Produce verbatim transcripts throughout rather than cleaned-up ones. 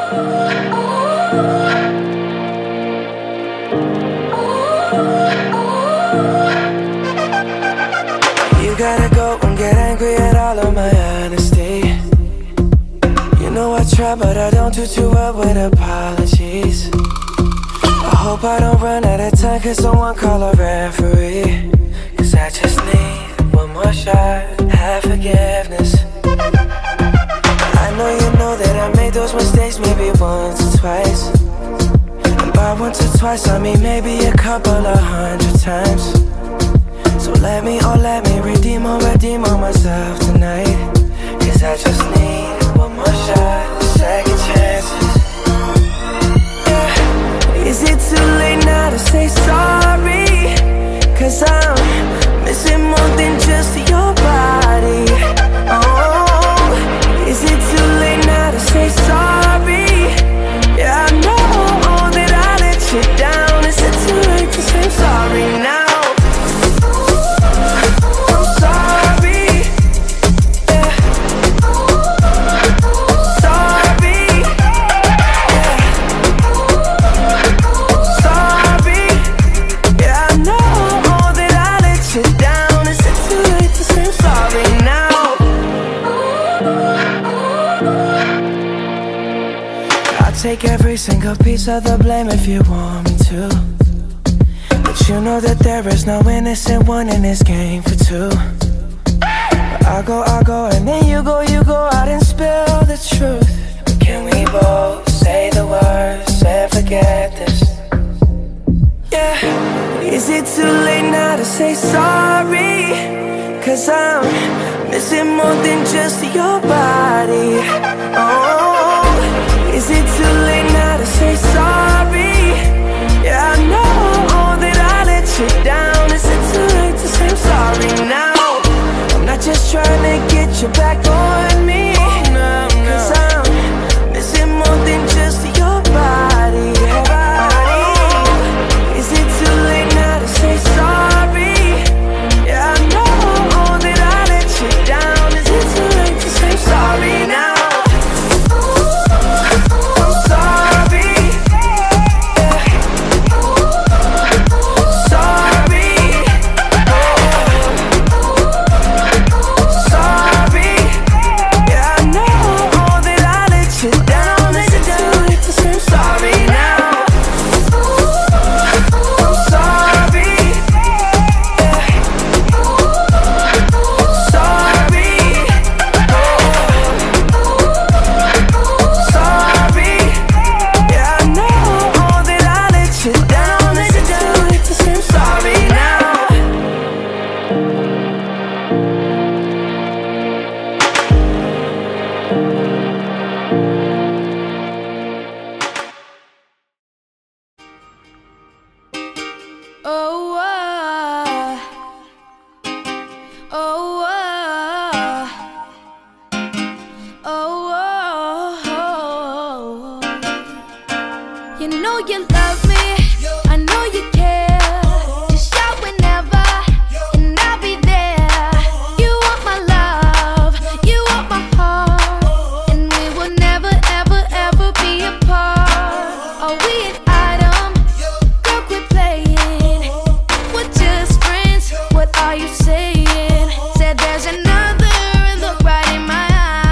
You gotta go and get angry at all of my honesty. You know I try, but I don't do too well with apologies. I hope I don't run out of time, cause someone call a referee. Cause I just need one more shot, have forgiveness. I know you know that I made those mistakes maybe once or twice. And by once or twice I mean maybe a couple of hundred times. So let me, oh let me redeem or redeem on myself tonight. Cause I just need one more shot, second chances. Yeah. Is it too late now to say sorry? Cause I'm missing more than just your body. Oh, is it too late now to say sorry? Yeah, I know that I let you down. Is it too late to say sorry now? Take every single piece of the blame if you want me to. But you know that there is no innocent one in this game for two. But I go, I go, and then you go, you go out and spill the truth. But can we both say the words and forget this? Yeah. Is it too late now to say sorry? Cause I'm missing more than just your body. Oh, is it too late now to say sorry? Yeah, I know that I let you down. Is it too late to say I'm sorry now? I'm not just trying to get you back on me. Cause I'm missing more than just your body. Oh, is it too late now to say sorry? Yeah, I know that I let you down. Is it too late to say I'm sorry now?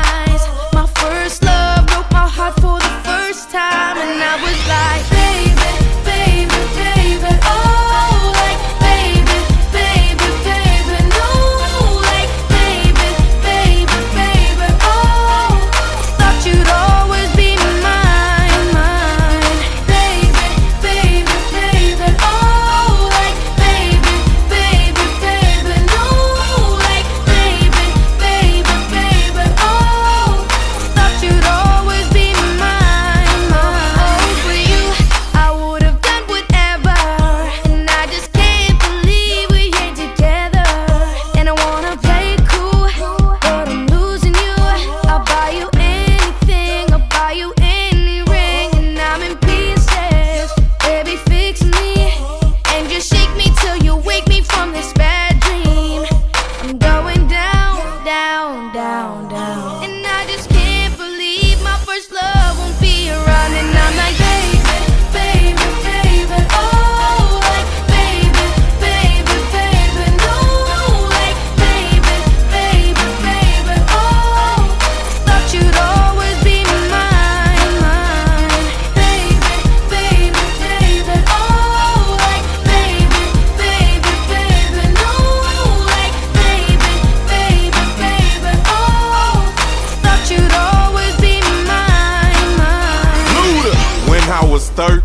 For the first time, and I was like, baby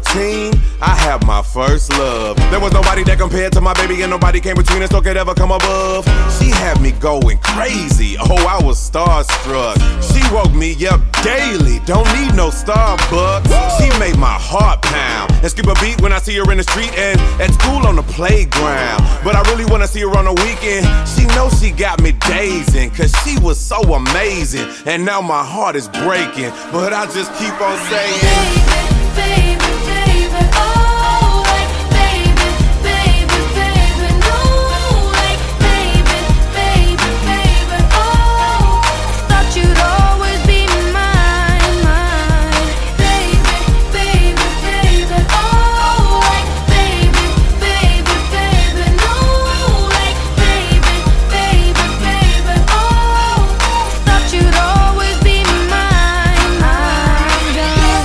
thirteen, I had my first love. There was nobody that compared to my baby, and nobody came between us or could ever come above. She had me going crazy, oh, I was starstruck. She woke me up daily, don't need no Starbucks. She made my heart pound and skip a beat when I see her in the street and at school on the playground. But I really wanna see her on the weekend. She knows she got me dazing, cause she was so amazing. And now my heart is breaking, but I just keep on saying, baby, baby, baby, oh, like baby, baby, baby, no, like baby, baby, baby, oh, thought you'd always be mine, mine, baby, baby, baby, oh, like baby, baby, baby, no, like baby, baby, baby, oh, thought you'd always be mine, I'm done.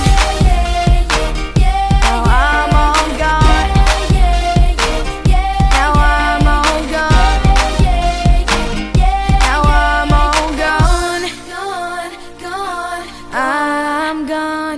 Now I'm all gone. Now I'm all gone. Now I'm all gone. Gone, gone. I'm gone.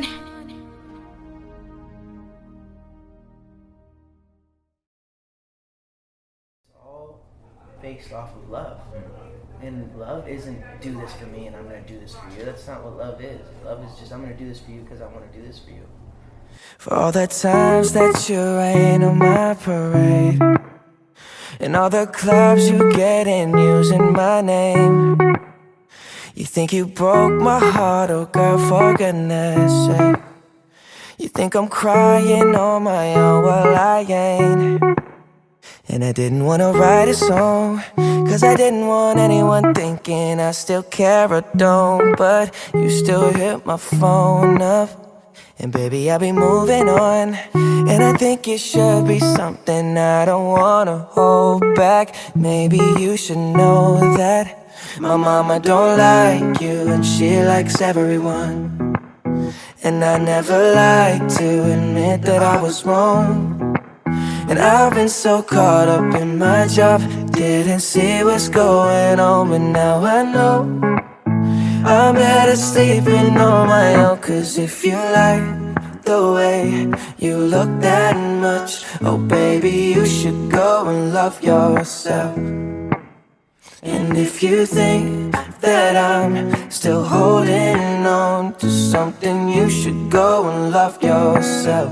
All based off of love. And love isn't do this for me and I'm going to do this for you. That's not what love is. Love is just I'm going to do this for you because I want to do this for you. For all the times that you rain on my parade, and all the clubs you get in using my name. You think you broke my heart, oh girl, for goodness sake. You think I'm crying on my own, well I ain't. And I didn't wanna write a song, cause I didn't want anyone thinking I still care or don't. But you still hit my phone up, and baby, I'll be moving on. And I think it should be something I don't wanna hold back. Maybe you should know that my mama don't like you, and she likes everyone. And I never like to admit that I was wrong. And I've been so caught up in my job, didn't see what's going on, but now I know I'm better sleeping on my own. Cause if you like the way you look that much, oh baby, you should go and love yourself. And if you think that I'm still holding on to something, you should go and love yourself.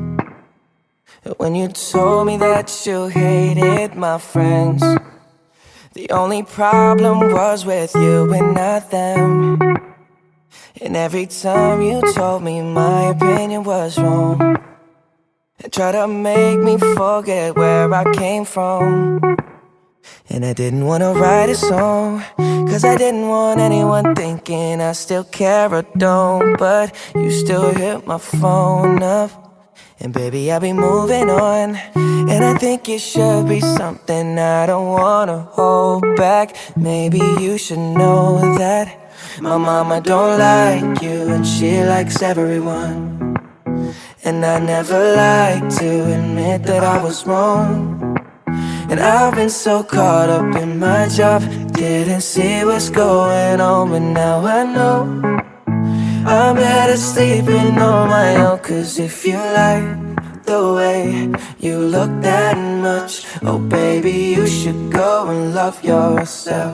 When you told me that you hated my friends, the only problem was with you and not them. And every time you told me my opinion was wrong, and tried to make me forget where I came from. And I didn't wanna write a song, cause I didn't want anyone thinking I still care or don't. But you still hit my phone up, and baby, I'll be moving on. And I think it should be something I don't wanna hold back. Maybe you should know that my mama don't like you, and she likes everyone. And I never like to admit that I was wrong. And I've been so caught up in my job, didn't see what's going on, but now I know I'm better sleeping on my own. Cause if you like the way you look that much, oh baby, you should go and love yourself.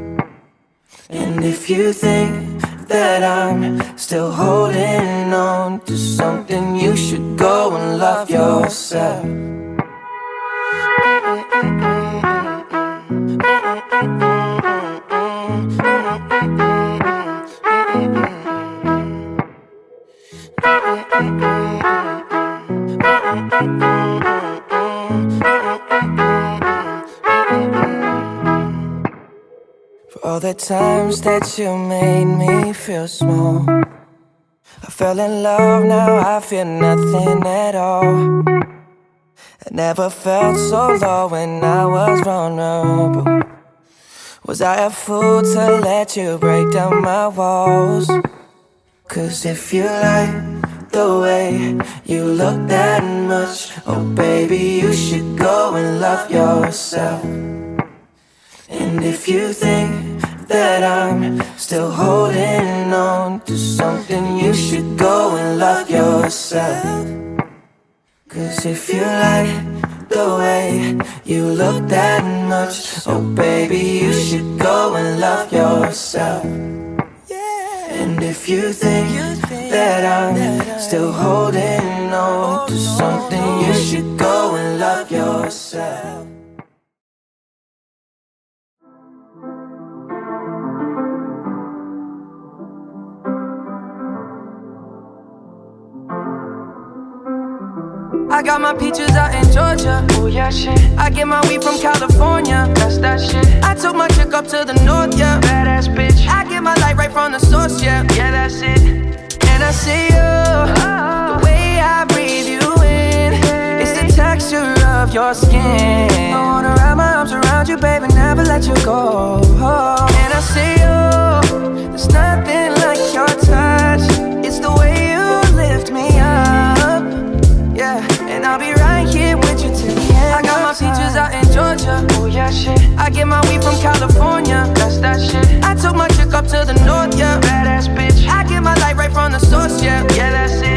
And if you think that I'm still holding on to something, you should go and love yourself. For all the times that you made me feel small, I fell in love, now I feel nothing at all. I never felt so low when I was vulnerable. Was I a fool to let you break down my walls? Cause if you like the way you look that much, oh baby, you should go and love yourself. And if you think that I'm still holding on to something, you should go and love yourself. 'Cause if you like the way you look that much, oh baby, you should go and love yourself. And if you think that I'm still holding on to something, you should go and love yourself. I got my peaches out in Georgia. Oh yeah, shit. I get my weed from California. That's that shit. I took my chick up to the north, yeah. Badass bitch. I get my light right from the source, yeah. Yeah, that's it. And I see you, oh. The way I breathe you in, it's the texture of your skin. I wanna wrap my arms around you, baby, never let you go. Oh. And I see you, there's nothing like your touch. It's the way you lift me up, yeah. And I'll be right here with you till the end. I got my peaches out in Georgia. Oh yeah, shit. I get my weed from California. That's that shit. I took my chick up to the north, yeah. Badass bitch. I get my light right from the source, yeah. Yeah, that's it.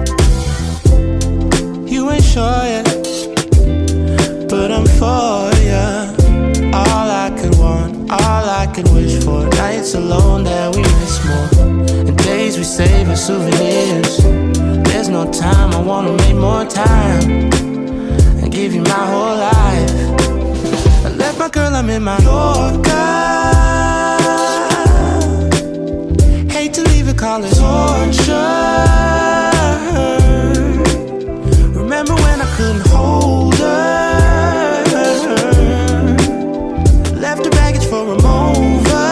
You ain't sure yet, but I'm for ya. All I could want, all I could wish for. Nights alone that we miss more, and days we save as souvenirs. There's no time, I wanna make more time and give you my whole life. I left my girl, I'm in my Yorker. Hate to leave it, call it torture. Remember when I couldn't hold her? Left her baggage for a mover.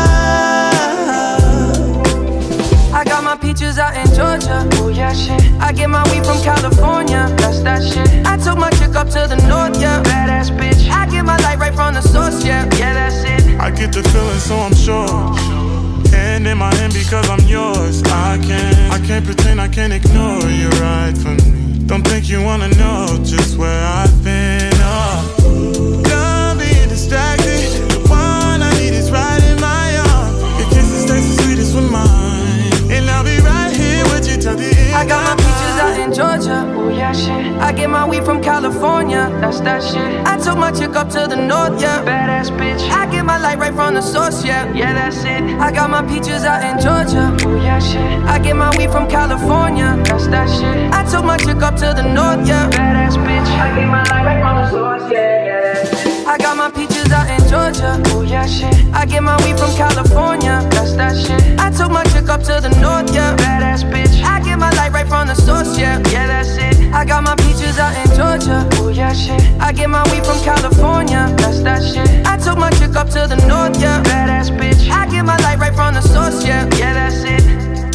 I got my peaches out in Georgia. Oh yeah, shit. I get my weed from California. That's that shit. I took my chick up to the north, yeah. Badass bitch. I get my light right from the source, yeah. Yeah, that's it. I get the feeling, so I'm sure. Hand in my hand because I'm yours. I can't, I can't pretend, I can't ignore you right from me. Don't think you wanna know just where I've been. Oh, done being distracted. The one I need is right in my arms. Your kisses taste the sweetest with mine, and I'll be right here with you till the end. I got my peaches out in Georgia. Oh yeah, shit. I get my weed from California. That's that shit. I took my chick up to the north, yeah. Badass bitch. I get my light right from the source, yeah. Yeah, that's it. I got my peaches out in Georgia. Oh yeah, shit. I get my weed from California. That's that shit. I took my chick up to the north, yeah. Badass bitch. I get my light right from the source, yeah. Yeah, that's it. I got my peaches out in Georgia. Oh yeah, shit. I get my weed from California. That's that shit. I took my chick up to the north, yeah. Badass bitch. I get my light right from the source, yeah. Yeah, that's it. I got my peaches out in Georgia. Oh yeah, shit. I get my weed from California. That's that shit. I took my chick up to the north, yeah. Badass bitch. I get my light right from the source, yeah. Yeah, that's it.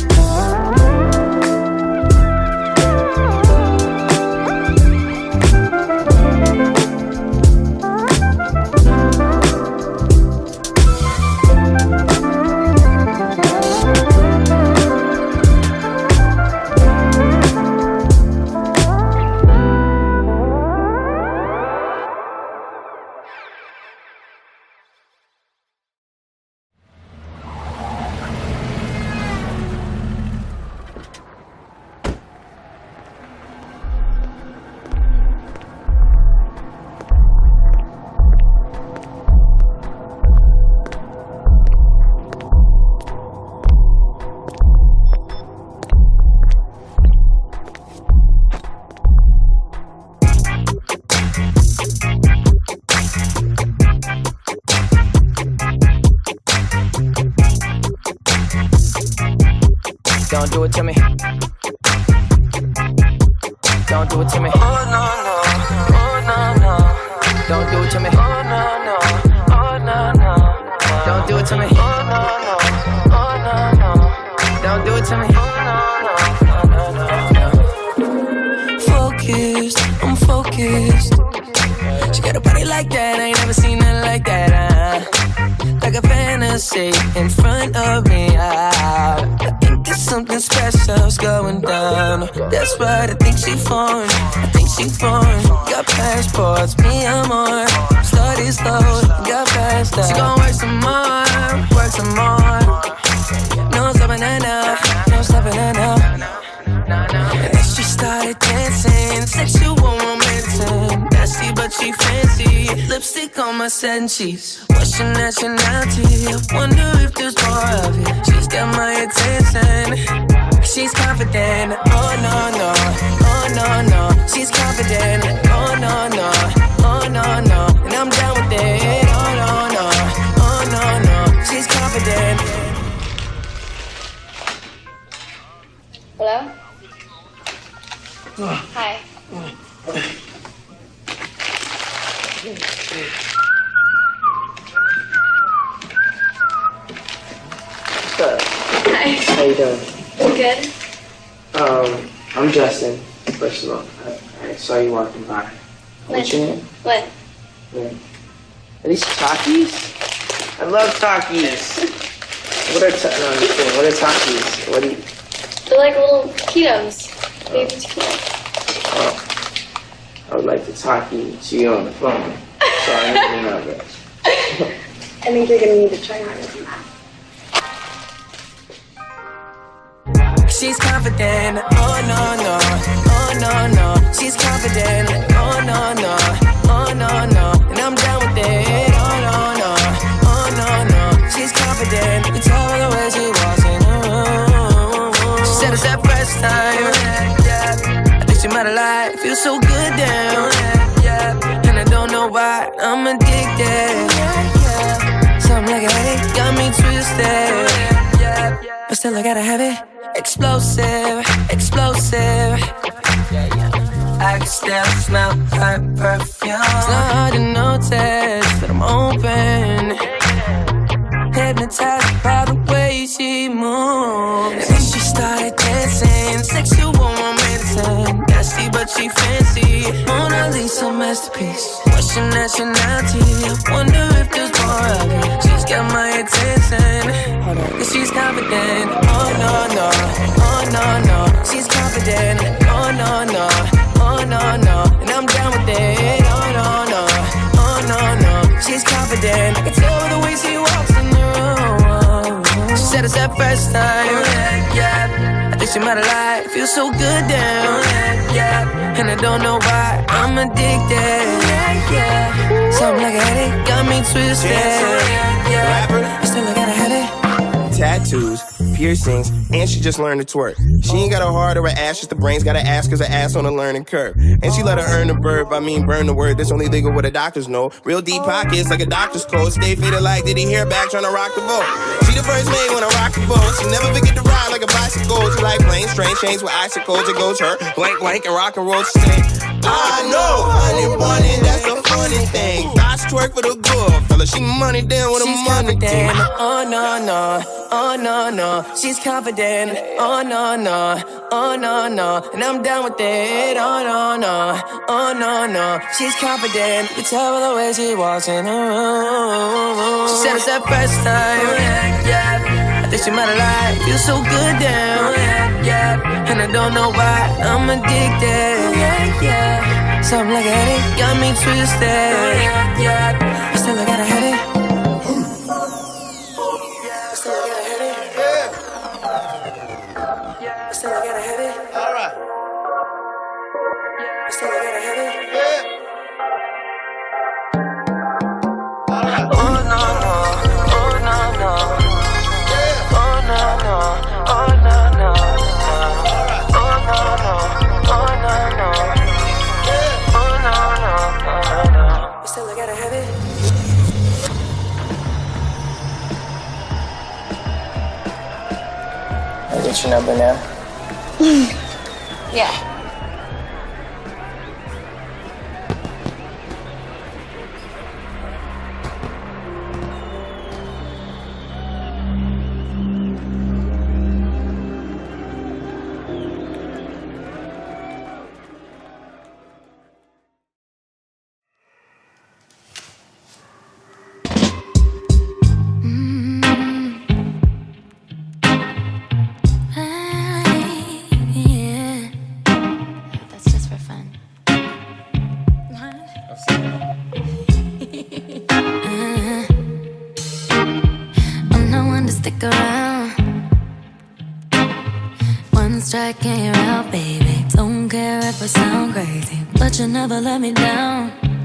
Don't do it to me. Don't do it to me. Oh no no, oh no no. Don't do it to me. Oh no no, oh no no. Don't do it to me. Oh no no, oh no no. Don't do it to me. Oh no no, no no no. Focused, I'm focused. She got a body like that, I ain't never seen nothing like that. Uh, like a fantasy in front of me. Uh, I think there's something special's going down. That's right, I think she foreign. I think she foreign. Got passports, me I'm on. Started slow, got fast. She gon' work some more, work some more. No stopping her now, no stopping her now. And then she started dancing, sexual my set and cheese. What's your nationality? I wonder if there's more of you. She's got my attention. She's confident. Oh no no, oh no no. She's confident. Oh no no, oh no no. And I'm down with it. Oh no no, oh no no. She's confident. Hello? Hi. What's up? Hi. How you doing? Good. Um, I'm Justin. First of all, I, I saw you walking by. What's your name? What? Lynn. Are these Takis? I love Takis. What are ta- no, I'm just kidding. What are Takis? What do you? They're like little taquitos. Baby taquitos. Oh, I would like to talk you to you on the phone. So I need to know that. I think you're gonna need to try harder than that. She's confident, oh no no, oh no no. She's confident, oh no no, oh no no. And I'm down with it, oh no no, oh no no. She's confident, you tell her the way she walks in the room. She said it's that first time, yeah. I think she might have lied, feels so good down, yeah. And I don't know why, I'm addicted, yeah. Something like a headache got me twisted, yeah. But still I gotta have it. Explosive, explosive. I can still smell her perfume. It's not hard to notice that I'm open, hypnotized by the way she moves. And then she started dancing, sexual romancing. Nasty but she fancy, Mona Lisa masterpiece. What's your nationality? I wonder if there's more of you. She's got my attention, cause she's confident. Oh no no, oh no no. She's confident. Oh no no, oh no no. And I'm down with it. Oh no no, oh no no. She's confident. I can tell by the way she walks in the room. She said it's that first time, yeah. I think she might have lied. Feels so good down, yeah. And I don't know why I'm addicted, yeah. Something like a headache got me twisted, yeah. I still I gotta have it. Tattoos, piercings, and she just learned to twerk. She ain't got a heart or an ass, just the brains. Got an ass cause her ass on a learning curve. And she let her earn the verb, I mean burn the word. That's only legal what the doctors know. Real deep pockets like a doctor's code. Stay faded like did he hear back trying to rock the boat. She the first maid when I rock the boat. She never forget to ride like a bicycle. She like planes, trains, chains with icicles. It goes her blank, blank, and rock and roll. She say, I know, honey bunny, that's the funny thing. Thoughts twerk for the good fella. She money down with a money thing. Oh no no, oh no no. She's confident. Oh no no, oh no no. And I'm down with it. Oh no no, oh no no. She's confident. You tell by the way she walks in the room. She said it's that first time, yeah. I think she might have lied. Feels so good down, yeah. And I don't know why I'm addicted, yeah. Something like a headache got me twisted, yeah. Still I gotta have it. Still I gotta have it. Still I gotta have it. All right. Still I gotta have it. All right. Oh no no, oh no no, oh no no, oh no no, oh no no, oh no no, oh no no, oh no. Still I gotta have it. I get your number now. Yeah. That's just for fun. I'm not one to stick around. One strike and you're out, baby. Don't care if I sound crazy, but you never let me down.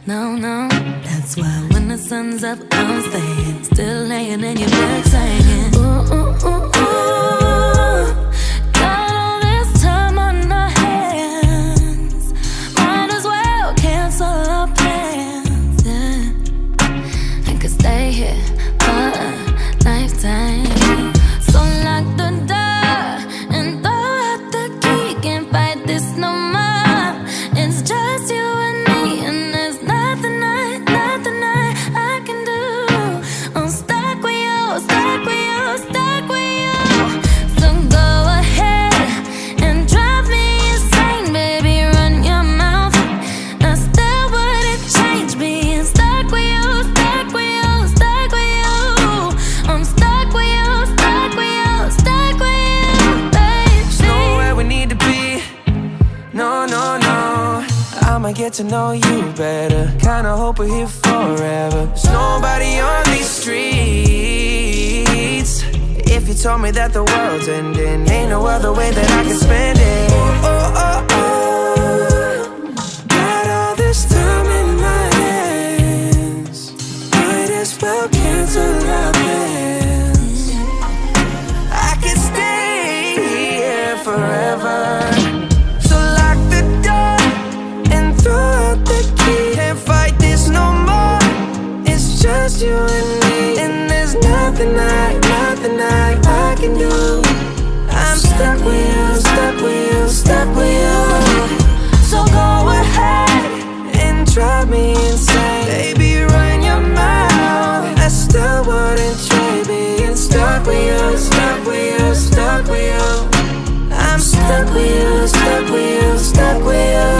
No, no. That's why when the sun's up, I'm staying. Still laying in your bed singing. Ooh, ooh, ooh, ooh. Got all this time on our hands. Might as well cancel our plans. Yeah. I could stay here for a lifetime. So lock the door and throw out the key. Can't fight this no more. It's just you and me, and there's nothing I, nothing I, I can do. I'm stuck with you, stuck with you, stuck with you. So go ahead and drive me insane, baby, run your mouth. I still wouldn't change being stuck with you, stuck with you, stuck with you. I'm stuck with you, stuck with you, stuck with you, baby. There's nowhere we need to be. No, no, no. I'ma get to know you better. Kinda hope we're here forever. There's nobody on these streets. If you told me that the world's ending, ain't no other way that I can spend it. Oh, oh, oh, oh. Got all this time in my hands. Might as well cancel our plans. I could stay here forever. So lock the door and throw out the key. Can't fight this no more. It's just you and me, and there's nothing I, nothing I, I can do. I'm stuck with you, stuck with you, stuck with you. So go ahead and drive me insane, baby, run your mouth. I still wouldn't trade being stuck with you, stuck with you, stuck with you. I'm stuck with you, stuck with you, stuck with you.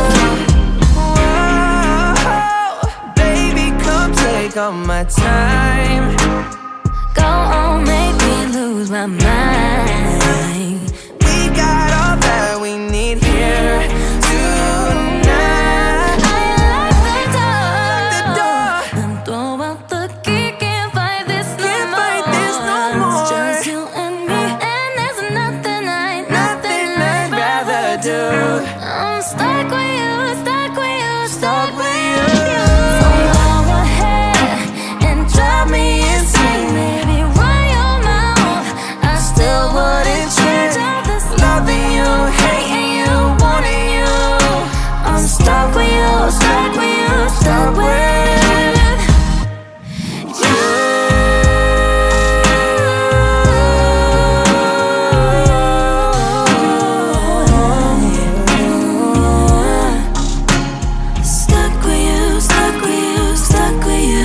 Whoa, baby, come take all my time. Go on, make me lose my mind. We got all that we need here tonight. I lock the door and throw out the key. Can't fight this no Can't more. fight this no more. It's just you and me, and there's nothing I, Nothing I'd rather do. I'm stuck with you, stuck with you, Stuck with you. So go ahead and drive me insane, baby, run your mouth. I still wouldn't change all this Loving you, hating you, wanting you. I'm stuck with you, stuck with you, stuck with you. Stuck with you, stuck with you, stuck with you.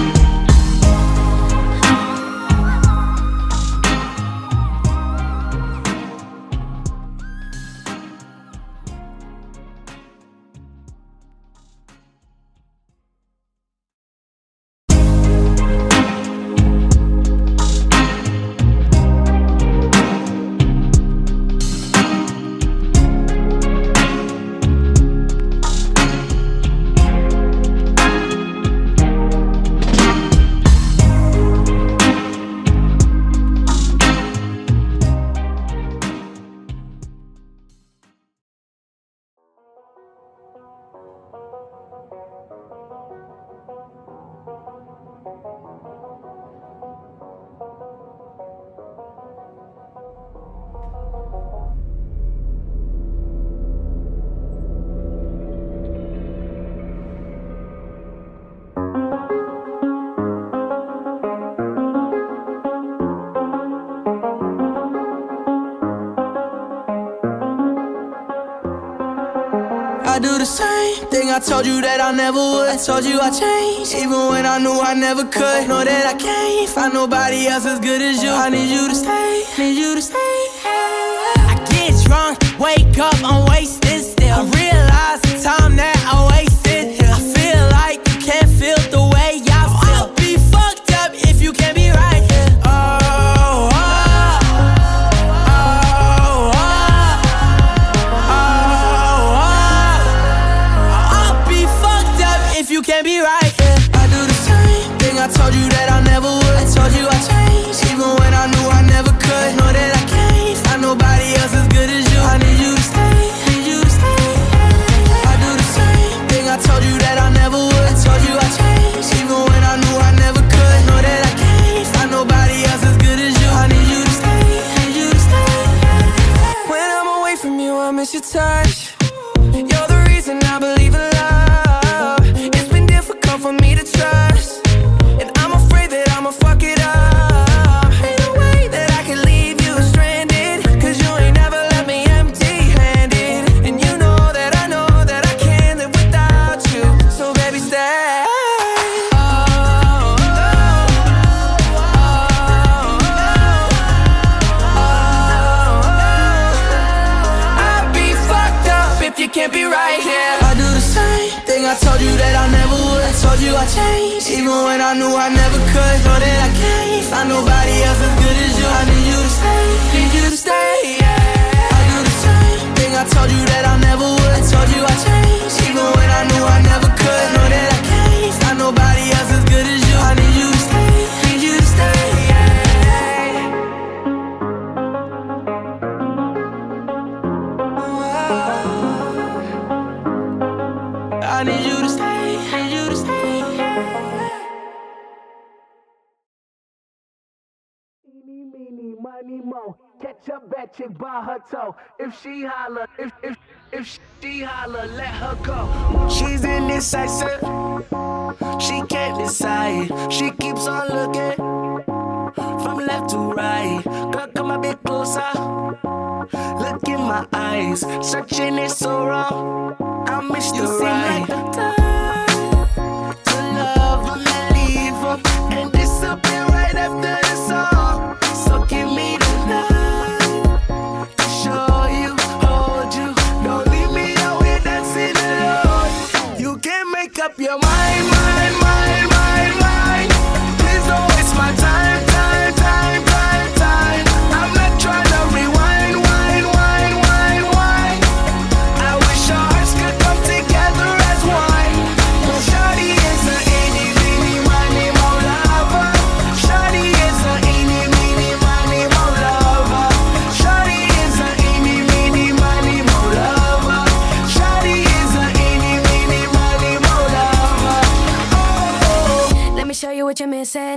I do the same thing I told you that I never would. I told you I changed, even when I knew I never could. Know that I can't find nobody else as good as you. I need you to stay, need you to stay. I get drunk, wake up, I'm wasted still. I realize the time that I wasted. I feel like you can't feel the way I feel. I'll be fucked up if you can't be right here. Oh, oh, oh, oh, oh, oh. I'll be fucked up if you can't be right here. I do the same thing I told you that I never would. I told you I changed, even when I knew I never could. Know that I can't miss your touch. You're the reason I believe in love. It's been difficult for me to trust, and I'm afraid that I'ma fuck it up. Ain't no way that I can leave you stranded, cause you ain't never left me empty-handed. And you know that I know that I can't live without you. So baby, stay. You can't be right here. I do the same thing I told you that I never would. I told you I changed, even when I knew I never could. Know that I can't find nobody else as good as you. I need you to stay, need you to stay, yeah. I do the same thing I told you that I never would. I told you I changed, even when I knew I never could. Know that I can't find nobody else as good as you. I need you to stay, need you to stay, yeah. I need you to stay, need you to stay. Eeny, meeny, miny, mo. Catch a bad chick by her toe. If she holler, if if if she holler, let her go. She's indecisive, she can't decide. She keeps on looking from left to right. Girl, come a bit closer. Look in my eyes, searching is so wrong. I missed you, right? Like the time to love them and leave them and disappear right after the song. So give me the night to show you, hold you. Don't leave me out here dancing alone. You can't make up your mind, mind, mind, mind, mind. Please don't waste my time, time, time, time, time. I'm not trying to rewind, wind, wind, wind, wind. I wish our hearts could come together as one. Shawty is a eeny, meeny, miny, mo lover. Shawty is a eeny, meeny, miny, mo lover. Shawty is a eeny, meeny, miny, mo lover. Shawty is a eeny, meeny, miny, mo lover. Oh. Let me show you what you're missing.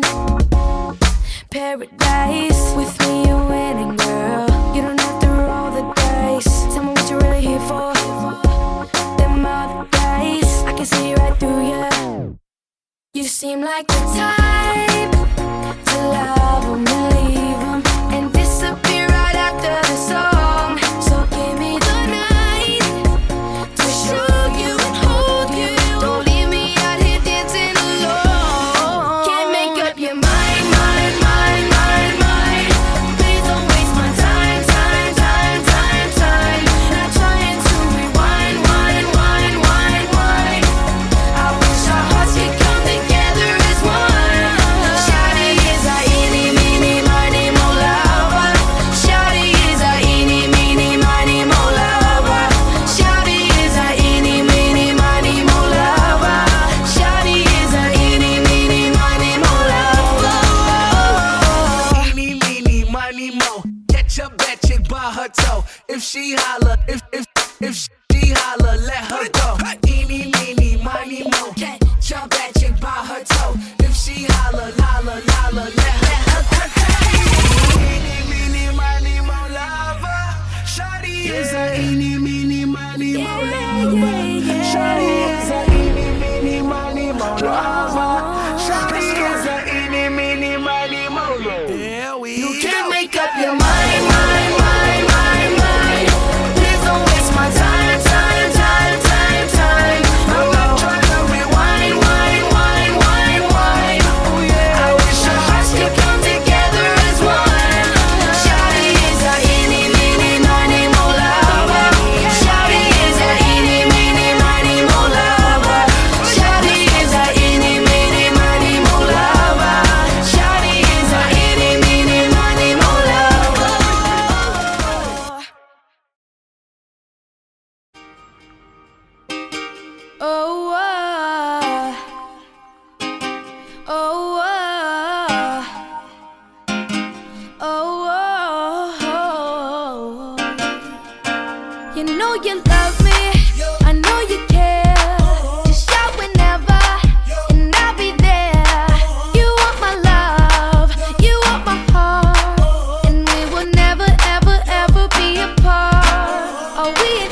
Paradise. With me you're winning, girl. You don't have to roll the dice. Tell me what you're really here for. Them other guys, I can see right through you. You seem like the type to love them and leave them and disappear right after the song. So give me the night to show you and hold you. Don't leave me out here dancing alone. Can't make up your mind, mind, mind, mind, mind. Please don't waste my time, time, time, time, time. Not trying to rewind, wind, wind, wind, wind. I wish our hearts could come together as one. Shawty is a eeny, meeny, miny, mo lover. Shawty is a eeny, meeny, miny, mo lover. Shawty is a eeny, meeny, miny, mo lover. Shawty is a eeny, meeny, miny, mo lover. Eeny, meeny, miny, mo. Catch a bad chick by her toe. If she holler, if if if she holler, let her go. Eeny, meeny, miny, mo. Catch a bad chick by her toe. If she holler, holler, holler, let her go. Eeny, meeny, miny, mo lover. Shawty is a eeny, meeny, miny, mo lover. Shawty is a eeny, meeny, miny, mo lover. Shawty is a eeny, meeny, miny, mo lover. Yeah, we You can't make up your mind, mind, mind, mind, mind. Please don't waste my time, time, time, time, time. I'm not trying to rewind, wind, wind, wind, wind. Oh yeah. I wish our hearts could come together as one. Shawty is a eeny, meeny, miny, mo lover. Shawty is a eeny, meeny, miny, mo lover. Shawty is a eeny, meeny, miny, mo lover. Shawty is a eeny, meeny, miny, mo lover. Oh, uh, oh, uh, oh, oh, you know you love me, I know you care. Just shout whenever, and I'll be there. You want my love, you want my heart, and we will never, ever, ever be apart. Are we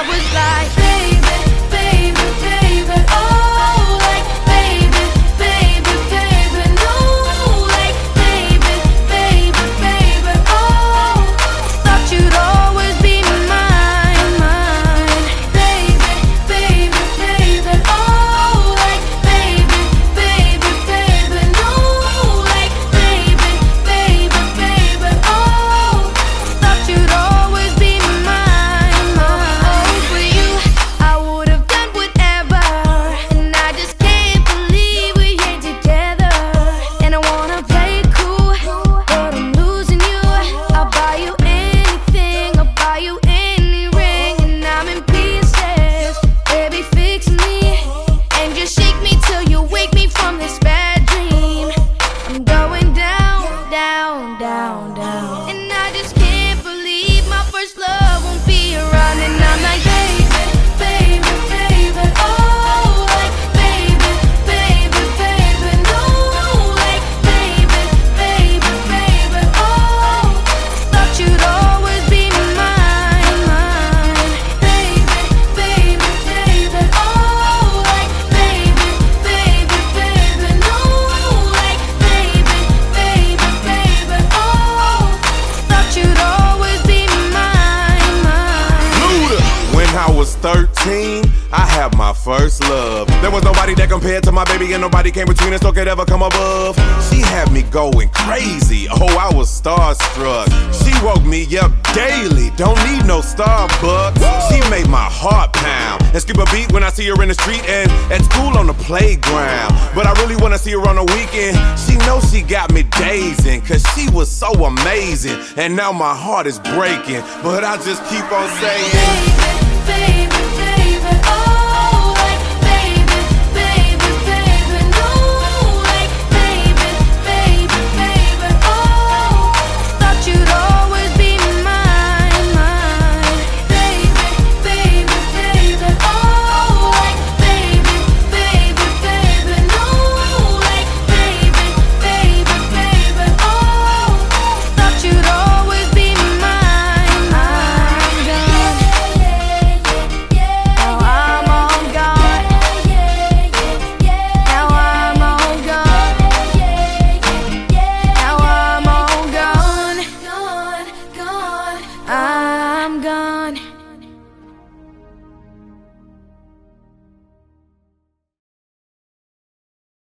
I was like, baby, baby, baby, oh, like, baby, baby, baby, no, like, baby, baby, baby, oh, thought you'd always be mine, mine, baby, baby, baby, oh, like, baby, baby, baby, no, like, baby, baby, baby, oh, thought you'd always be mine, mine. For you, I would have done whatever, and I just can't believe we ain't together. And I wanna play it cool, but I'm losing you. I'll buy you anything, I'll buy you any ring, and I'm in pieces. Baby, fix me, and just shake me till you wake me from this bad dream. I'm going down, down, down, down, and I just can't believe my first love won't be around. And I'm like, baby, baby, baby, oh, like, baby, baby, baby, no, like, baby, baby, baby, oh, thought you'd always be mine, mine, baby, baby, baby, oh, like, baby, baby, baby, no, like, baby, baby, baby, oh, thought you'd always be mine, mine. Luda. When I was thirteen, I had my first love. There was nobody that compared to my baby, and nobody came between us or could ever come above. She had me going crazy. Oh, I was starstruck. She woke me up daily. Don't need no Starbucks. She made my heart pound and skip a beat when I see her in the street and at school on the playground. But I really wanna see her on the weekend. She knows she got me dazing, cause she was so amazing. And now my heart is breaking, but I just keep on saying, Baby,